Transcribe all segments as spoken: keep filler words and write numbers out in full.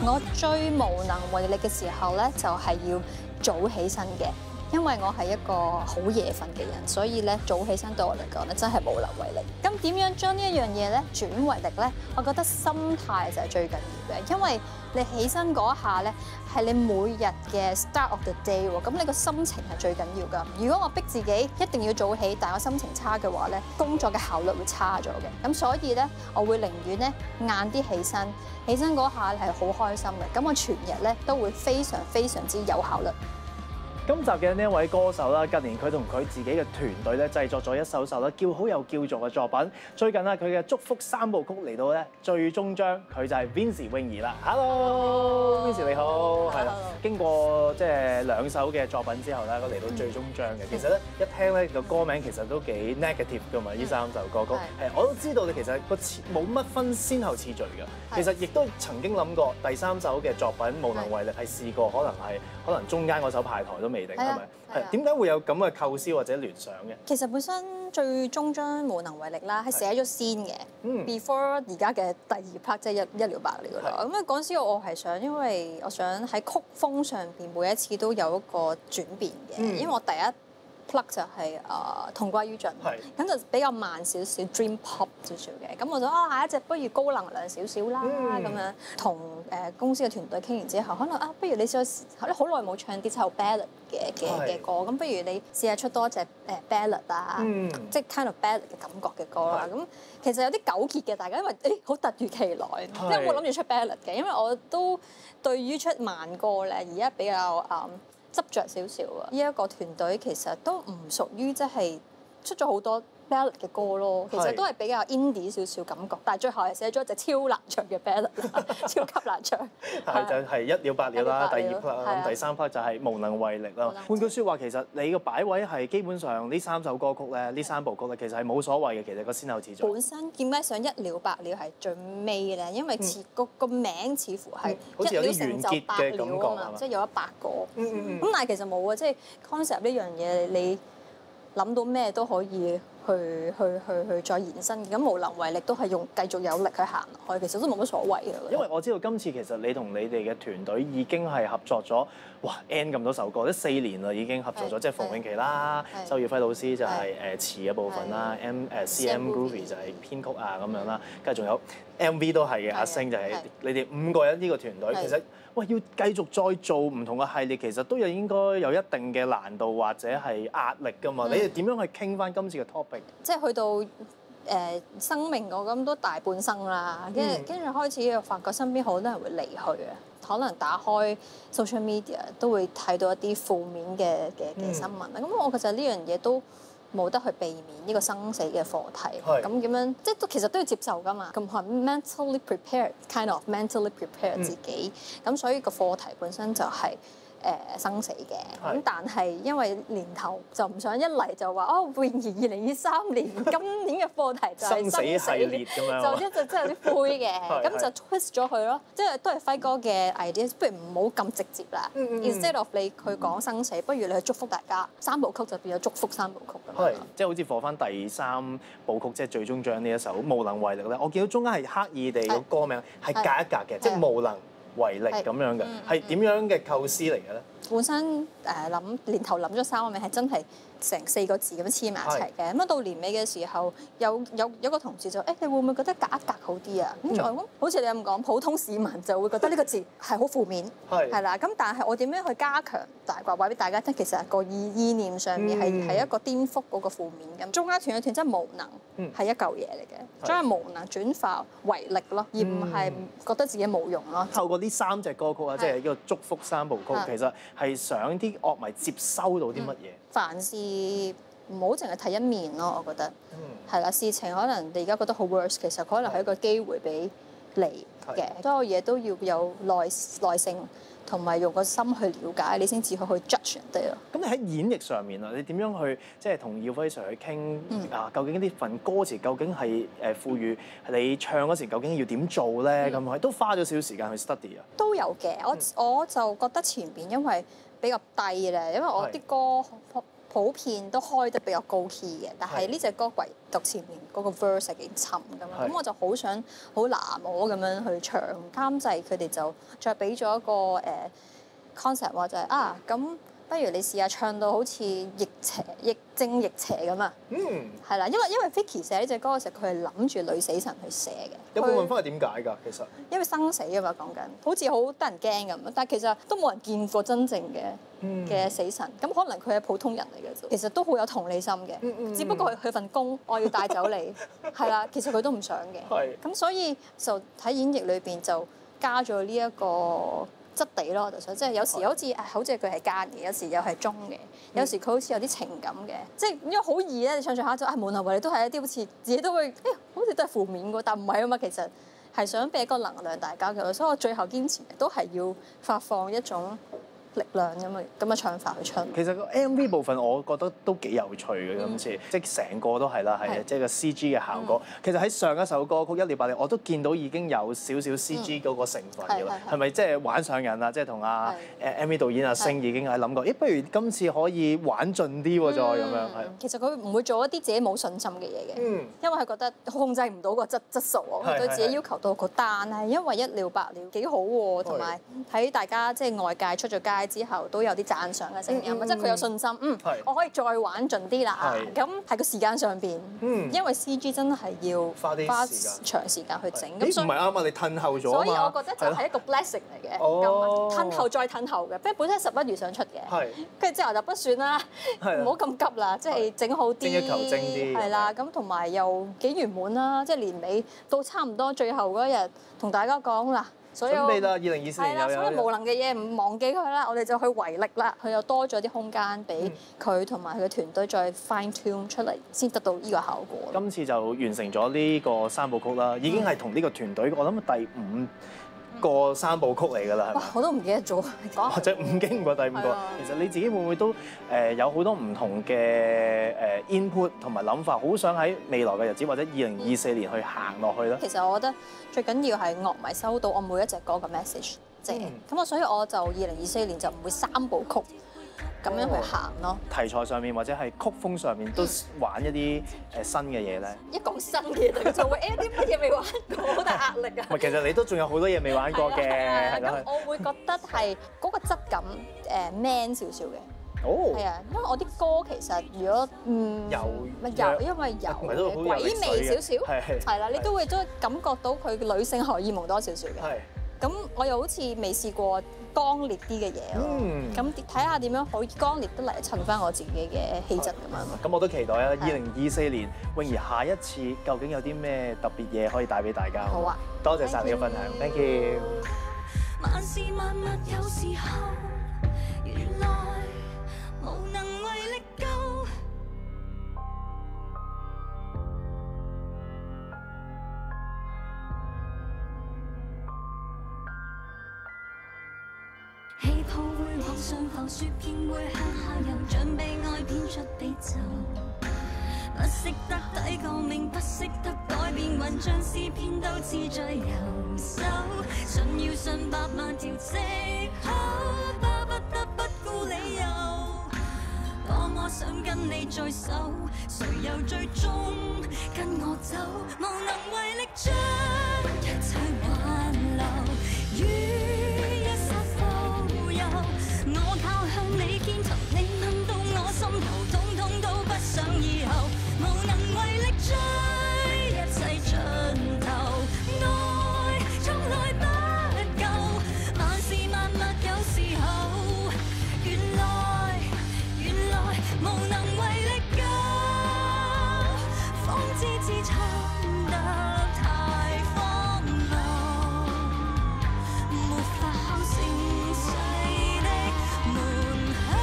我最無能為力嘅時候咧，就係要早起身嘅，因為我係一個好夜瞓嘅人，所以咧早起身對我嚟講咧真係無能為力。咁點樣將呢一樣嘢咧轉為力咧？我覺得心態就係最緊要嘅，因為你起身嗰一下咧係你每日嘅 start of the day 喎，咁你個心情係最緊要㗎。如果我逼自己一定要早起，但係我心情差嘅話咧，工作嘅效率會差咗嘅。咁所以咧，我會寧願咧晏啲起身，起身嗰下係好開心嘅。咁我全日咧都會非常非常之有效率。 今集嘅呢一位歌手啦，近年佢同佢自己嘅團隊咧製作咗一首首咧叫好又叫座嘅作品。最近啊，佢嘅祝福三部曲嚟到咧最終章，佢就係 Vincey 泳兒啦。Hello，Vincey 你好，係啦。經過即係兩首嘅作品之後咧，佢嚟到最終章嘅。其實咧一聽咧個歌名其實都幾 negative 㗎嘛，呢三首歌曲。係，我都知道你其實個冇乜分先後次序㗎。其實亦都曾經諗過第三首嘅作品無能為力係試過，可能係可能中間嗰首排台都未定，係咪？係點解會有咁嘅構思或者聯想嘅？ 其實本身最終章無能為力啦，係寫咗先嘅。Before 而家嘅第二 part 即係一一了百了㗎啦。咁啊嗰陣時我係想，因為我想喺曲風上邊每一次都有一個轉變嘅，嗯、因為我第一 plug 就係誒同歸於盡，咁就比較慢少少 dream pop 少少嘅。咁我就啊下一隻不如高能量少少啦咁、嗯、樣，同誒公司嘅團隊傾完之後，可能啊不如你試下，你好耐冇唱啲就 ballad 嘅嘅嘅歌，咁不如你試下出多隻誒 ballad 啊，嗯、即係 kind of ballad 嘅感覺嘅歌啦。咁其實有啲糾結嘅，大家因為誒好突如其來，即係我冇諗住出 ballad 嘅，因為我都對於出慢歌咧而家比較誒。嗯執着少少啊！呢一個團隊其實都唔屬於即係出咗好多 ballad 嘅歌咯，其實都係比較 indie 少少感覺，但係最後係寫咗一隻超難唱嘅 ballad 啦，超級難唱。係就係一了百了啦，第二 part 咁第三 part 就係無能為力啦。換句説話，其實你個擺位係基本上呢三首歌曲咧，呢三部曲咧，其實係冇所謂嘅。其實個先後次序。本身點解想一了百了係最尾咧？因為似個個名似乎係一了成就百了啊嘛，即係有一百個。咁但係其實冇啊，即係 concept 呢樣嘢你諗到咩都可以。去去去去再延伸，咁無能為力都係用繼續有力去行落去，其實都冇乜所謂嘅。因為我知道今次其實你同你哋嘅團隊已經係合作咗，哇 N 咁多首歌，即四年啦已經合作咗，即係馮穎琪啦、周耀輝老師就係誒詞嘅部分啦 ，M 誒 C M Groovy 就係編曲啊咁樣啦，跟住仲有 M V 都係嘅，阿星就係你哋五個人呢個團隊，其實喂要繼續再做唔同嘅系列，其實都有應該有一定嘅難度或者係壓力㗎嘛。你哋點樣去傾翻今次嘅 topic？即係去到誒、呃、生命我咁都大半生啦，跟住跟住開始又發覺身邊好多人會離去啊，可能打開 social media 都會睇到一啲負面嘅嘅嘅新聞啊。咁、嗯、我其實呢樣嘢都冇得去避免呢個生死嘅課題。咁點樣即係都其實都要接受㗎嘛。咁係 mentally prepared，kind of mentally prepared 自己。咁、嗯、所以個課題本身就係、是。誒生死嘅，咁但係因為年頭就唔想一嚟就話哦，泳兒二零二三年今年嘅課題就係生死系列咁樣，就一就真係有啲灰嘅，咁就 twist 咗佢咯，即係都係輝哥嘅 idea，不如唔好咁直接啦。Instead of 你佢講生死，不如你去祝福大家，三部曲就變咗祝福三部曲咁樣。係，即係好似放翻第三部曲，即係最終章呢一首無能為力咧，我見到中間係刻意地個歌名係隔一格嘅，即係無能為力咁樣嘅，係點樣嘅構思嚟嘅咧？本身誒諗年頭諗咗三個名係真係成四個字咁黐埋一齊嘅，咁啊到年尾嘅時候有有有個同事就誒、欸、你會唔會覺得隔一格好啲啊？咁我諗好似你咁講，普通市民就會覺得呢個字係好負面，係係啦。咁但係我點樣去加強大話話俾大家聽？其實個意意念上面係係、嗯、一個顛覆嗰個負面咁。中間斷一斷真係無能，係、嗯、一嚿嘢嚟嘅，將無能轉化為力咯，而唔係覺得自己冇用咯。透過呢三隻歌曲啊，即係呢個祝福三部曲，其實係想啲樂迷接收到啲乜嘢？凡事唔好淨係睇一面咯，我覺得係啦、嗯。事情可能你而家覺得好 worse， 其實可能係一個機會俾你嘅。所有嘢都要有耐耐性，同埋用個心去了解，你先至可以去 judge 人哋咯。咁你喺演繹上面啊，你點樣去即係同耀輝 Sir 去傾啊？究竟呢份歌詞究竟係誒賦予你唱嗰時究竟要點做咧？咁係、嗯、都花咗少少時間去 study 啊。都有嘅，我我就覺得前邊因為比較低咧，因為我啲歌普遍都開得比較高 key 嘅，但係呢隻歌唯獨前面嗰個 verse 係幾沉咁樣，咁我就好想好拿摸咁樣去唱。監製佢哋就再俾咗一個誒 concept 話就係啊咁。不如你試下唱到好似逆邪、亦正亦邪咁啊！嗯，係啦，因為因為 Vicky 寫呢隻歌嘅時候，佢係諗住女死神去寫嘅。 有冇問翻係點解㗎？其實因為生死啊嘛，講緊好似好得人驚咁，但係其實都冇人見過真正嘅嘅、嗯、死神。咁可能佢係普通人嚟嘅啫，其實都好有同理心嘅。嗯嗯、只不過佢份工，我要帶走你，係啦。其實佢都唔想嘅。係是。咁所以就喺演繹裏邊就加咗呢一個質地咯，我就想即係有時好似誒，好似佢係奸嘅，有時又係忠嘅，有時佢好似有啲情感嘅，即係因為好易咧，你唱唱下就啊無能為力，都係一啲好似自己都會誒、哎，好似都係負面嘅，但唔係啊嘛，其實係想俾一個能量大家嘅，所以我最後堅持都係要發放一種力量咁嘅咁嘅唱法去唱。 其實個 M V 部分我覺得都幾有趣嘅今次，即係成個都係啦，係啊，即係個 C G 嘅效果。其實喺上一首歌曲《一了百了》，我都見到已經有少少 C G 嗰個成分嘅啦。係咪即係玩上癮啦？即係同阿誒 M V 導演阿星已經係諗過，咦，不如今次可以玩盡啲喎，再咁樣係。 其實佢唔會做一啲自己冇信心嘅嘢嘅，因為佢覺得控制唔到個質質素啊，佢對自己要求都好高。但係因為一了百了幾好喎，同埋喺大家即係外界出咗街之後都有啲讚賞嘅聲音，嗯嗯、即係佢有信心，嗯，是我可以再玩盡啲啦。咁喺個時間上邊，嗯、因為 C G 真係要花長時間去整，咁所以唔係啱啊！你褪後咗， 所以我覺得就係一個 blessing 嚟嘅。咁褪後再褪後嘅，不過本身係十一月想出嘅，跟住之後就不算啦，唔好咁急啦，即係整好啲，精益求精啲，係啦。咁同埋又幾圓滿啦，即係年尾到差唔多最後嗰日，同大家講啦。所以準備啦，二零二四年有有。 所以無能嘅嘢唔忘記佢啦，我哋就去為力啦。佢又多咗啲空間俾佢同埋佢嘅團隊再 fine tune 出嚟，先得到呢個效果。 今次就完成咗呢個三部曲啦，已經係同呢個團隊，我諗第五個三部曲嚟㗎啦，係咪？ 我都唔記得咗， 或者五經過第五個。其實你自己會唔會都誒有好多唔同嘅誒 input 同埋諗法，好想喺未來嘅日子或者二零二四年去行落去咧？ 其實我覺得最緊要係樂迷收到我每一隻歌嘅 message，即係咁啊，所以我就二零二四年就唔會三部曲咁樣去行咯。 題材上面或者係曲風上面都玩一啲誒新嘅嘢咧。 一講新嘅嘢就會誒啲乜嘢未玩過，好大壓力啊！ 唔係，其實你都仲有好多嘢未玩過嘅。 咁我會覺得係嗰個質感誒 man 少少嘅。哦，係啊，因為我啲歌其實如果嗯有咪有，因為有鬼味少少，係係啦，你都會都感覺到佢女性荷爾蒙多少少嘅。係。咁我又好似未試過剛烈啲嘅嘢咯。嗯。咁睇下點樣可以剛烈得嚟襯翻我自己嘅氣質咁樣。 咁我都期待啊！二零二四年泳兒下一次究竟有啲咩特別嘢可以帶俾大家？ 好啊！ 多謝晒你嘅分享 ，thank you。 萬事萬物有時候，原來無能為力救。氣泡會往上浮，雪片會向下游，像被愛編出悲咒。不識得抵抗命，不識得改變運，像詩篇都似在右手。信要信百萬條藉口，巴不得不顧理由。多麼想跟你在手，誰又最終跟我走？無能為力將一切挽留，於一剎浮游。我靠向你肩頭，你吻到我心頭，通通都不想以後。無能為力追一切盡頭，愛從來不夠，萬事萬物有時候，原來原來無能為力救，方知自唱得太荒謬，沒法敲盛世的門口，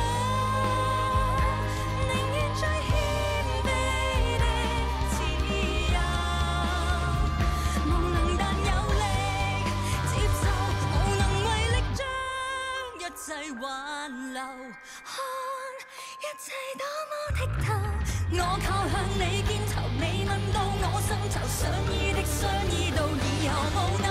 寧願最謙卑的自由，無能但有力接受，無能為力將一切挽留，看一切多麼剔透。我靠向你肩頭，你吻到我心頭，想意的相依到以後無能。